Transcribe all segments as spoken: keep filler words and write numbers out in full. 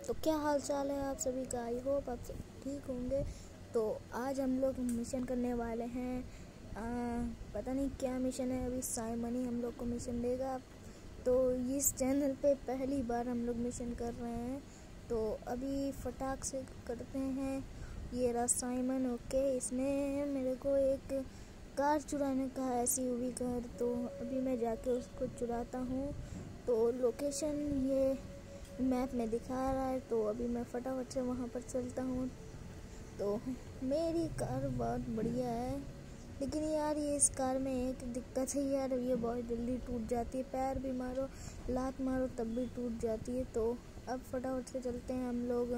तो क्या हाल चाल है आप सभी का। आई होप आप सब ठीक होंगे। तो आज हम लोग मिशन करने वाले हैं। आ, पता नहीं क्या मिशन है, अभी साइमन ही हम लोग को मिशन देगा। तो इस चैनल पे पहली बार हम लोग मिशन कर रहे हैं, तो अभी फटाक से करते हैं। ये रहा साइमन। ओके, इसने मेरे को एक कार चुराने का है, एस यू वी कार। तो अभी मैं जाके उसको चुराता हूँ। तो लोकेशन ये मैप में दिखा रहा है, तो अभी मैं फटाफट से वहाँ पर चलता हूँ। तो मेरी कार बहुत बढ़िया है, लेकिन यार ये इस कार में एक दिक्कत है यार, ये बहुत जल्दी टूट जाती है। पैर भी मारो, लात मारो, तब भी टूट जाती है। तो अब फटाफट से चलते हैं हम लोग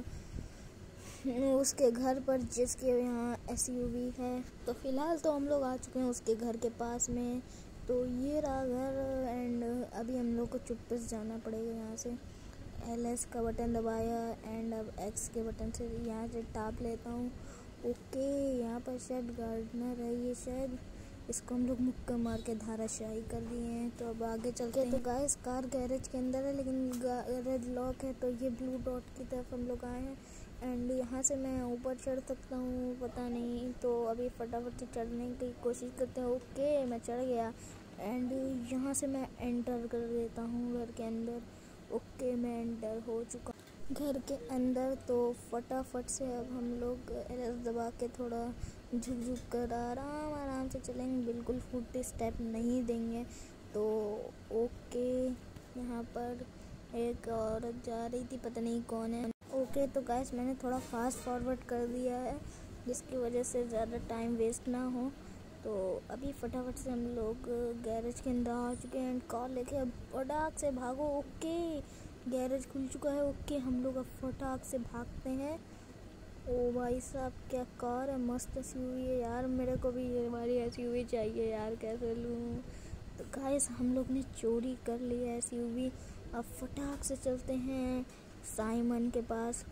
उसके घर पर, जिसके यहाँ एस यू वी है। तो फिलहाल तो हम लोग आ चुके हैं उसके घर के पास में। तो ये रहा घर, एंड अभी हम लोग को चुपके से जाना पड़ेगा। यहाँ से एल एस का बटन दबाया एंड अब एक्स के बटन से यहाँ से टाप लेता हूँ। ओके, यहाँ पर शायद गार्डनर है, ये शायद इसको हम लोग मुक्का मार के धाराशाही कर दिए हैं। तो अब आगे चलते हैं। तो गाइस, कार गैरेज के अंदर है, लेकिन गैरेज लॉक है। तो ये ब्लू डॉट की तरफ हम लोग आए हैं, एंड यहाँ से मैं ऊपर चढ़ सकता हूँ, पता नहीं। तो अभी फटाफट से चढ़ने की कोशिश करते हैं। ओके, मैं चढ़ गया, एंड यहाँ से मैं एंटर कर देता हूँ घर के अंदर। ओके, मैं एंटर हो चुका घर के अंदर। तो फटाफट से अब हम लोग एल एस दबा के थोड़ा झुक झुक कर आराम आराम से चलेंगे, बिल्कुल फुट स्टेप नहीं देंगे। तो ओके, यहाँ पर एक औरत जा रही थी, पता नहीं कौन है। ओके, तो गाइस मैंने थोड़ा फास्ट फॉरवर्ड कर दिया है, जिसकी वजह से ज़्यादा टाइम वेस्ट ना हो। तो अभी फटाफट से हम लोग गैरेज के अंदर आ चुके हैं, कार लेके अब फटाक से भागो। ओके, गैरेज खुल चुका है। ओके, हम लोग अब फटाक से भागते हैं। ओ भाई साहब, क्या कार है, मस्त एस यू वी है यार। मेरे को भी ये वाली एस यू वी चाहिए यार, कैसे लूँ। तो गाइस, हम लोग ने चोरी कर लिया एस यू वी। अब फटाक से चलते हैं साइमन के पास,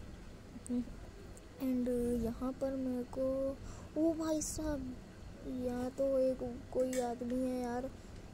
एंड यहाँ पर मेरे को, ओ भाई साहब, यहाँ तो एक कोई आदमी है यार,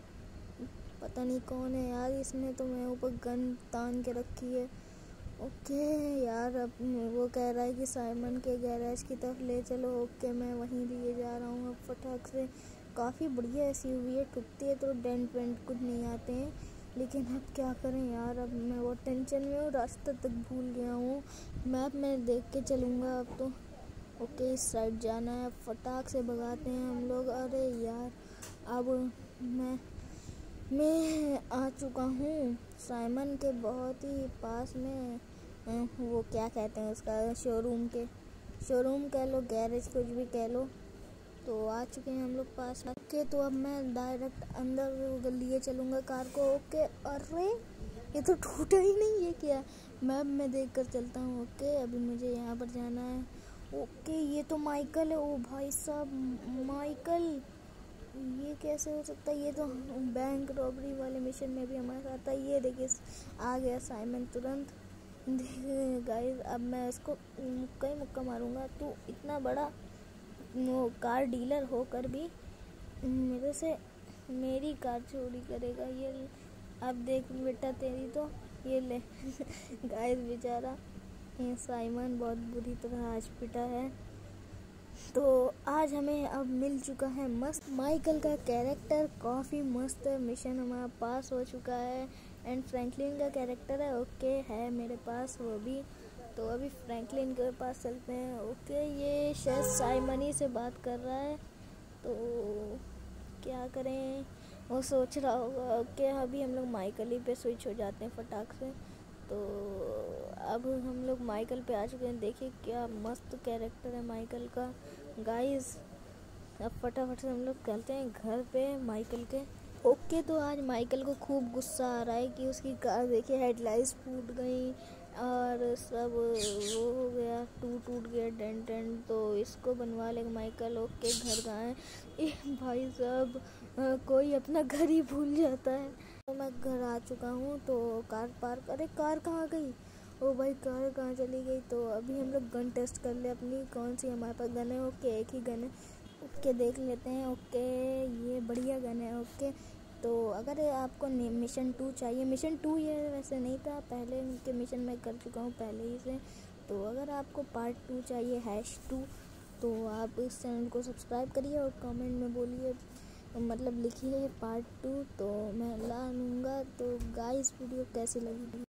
पता नहीं कौन है यार। इसने तो मेरे ऊपर गन तान के रखी है। ओके यार, अब वो कह रहा है कि साइमन के गैरेज की तरफ ले चलो। ओके, मैं वहीं लिए जा रहा हूँ अब फटाक से। काफ़ी बढ़िया एस यू वी है, टूटती है तो डेंट वेंट कुछ नहीं आते हैं, लेकिन अब क्या करें यार। अब मैं बहुत टेंशन में हूँ, रास्ता तक भूल गया हूँ। मैप में देख के चलूँगा अब तो। ओके, इस साइड जाना है, फटाक से भगाते हैं हम लोग। अरे यार, अब मैं मैं आ चुका हूँ साइमन के बहुत ही पास में। वो क्या कहते हैं उसका, शोरूम के शोरूम कह लो, गैरेज कुछ भी कह लो। तो आ चुके हैं हम लोग पास। ओके, तो अब मैं डायरेक्ट अंदर लिए चलूँगा कार को। ओके, अरे ये तो टूटा ही नहीं, ये क्या। मैप में देख कर चलता हूँ। ओके, अभी मुझे यहाँ पर जाना है। ओके, ये तो माइकल है। ओ भाई साहब, माइकल, ये कैसे हो सकता है। ये तो बैंक रॉबरी वाले मिशन में भी हमारे साथ था। ये देखिए, आ गया साइमन तुरंत। गाइस, अब मैं इसको मुक्का ही मुक्का मारूंगा। तू इतना बड़ा वो कार डीलर होकर भी मेरे से मेरी कार चोरी करेगा। ये अब देख बेटा, तेरी तो ये ले। गाइस, बेचारा ये साइमन बहुत बुरी तरह आज पिटा है। तो आज हमें अब मिल चुका है मस्त माइकल का कैरेक्टर, काफ़ी मस्त मिशन हमारा पास हो चुका है। एंड फ्रैंकलिन का कैरेक्टर है, ओके, है मेरे पास वो भी। तो अभी फ्रैंकलिन के पास चलते हैं। ओके, ये शायद साइमनी से बात कर रहा है, तो क्या करें, वो सोच रहा होगा। ओके, अभी हम लोग माइकल ही पे स्विच हो जाते हैं फटाक से। तो अब हम लोग माइकल पे आ चुके हैं। देखिए क्या मस्त कैरेक्टर है माइकल का। गाइस, अब फटाफट से हम लोग चलते हैं घर पे माइकल के। ओके, तो आज माइकल को खूब गुस्सा आ रहा है कि उसकी कार देखिए हेडलाइट्स फूट गई और सब वो हो गया, टूट टूट गया, डेंट डेंट। तो इसको बनवा लेगा माइकल। ओके, घर कहाँ है। ए भाई साहब, कोई अपना घर ही भूल जाता है। तो मैं घर आ चुका हूँ। तो कार पार्क, अरे कार कहाँ गई। ओ भाई, कार कहाँ चली गई। तो अभी हम लोग गन टेस्ट कर ले अपनी, कौन सी हमारे पास गन है। ओके, एक ही गन है। ओके, देख लेते हैं। ओके, ये बढ़िया गन है। ओके, तो अगर आपको मिशन टू चाहिए, मिशन टू ये वैसे नहीं था, पहले के मिशन मैं कर चुका हूँ पहले ही से। तो अगर आपको पार्ट टू चाहिए हैश टू, तो आप इस चैनल को सब्सक्राइब करिए और कमेंट में बोलिए, मतलब लिखिए पार्ट टू, तो मैं ला लूँगा। तो गाइस वीडियो कैसी लगी?